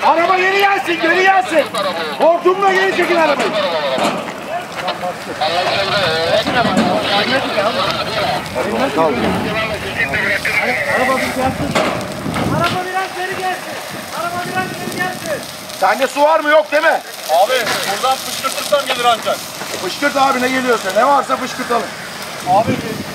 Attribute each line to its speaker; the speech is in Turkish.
Speaker 1: Araba geri gelsin, geri gelsin. Hortumla geri çekin arabayı.
Speaker 2: Araba bir gelsin. Araba biraz geri gelsin. Araba biraz geri gelsin.
Speaker 1: Sende su var mı yok değil mi?
Speaker 3: Abi buradan fışkırtırsam gelir ancak.
Speaker 1: Fışkırt abi ne geliyorsa. Ne varsa fışkırtalım.
Speaker 3: Abi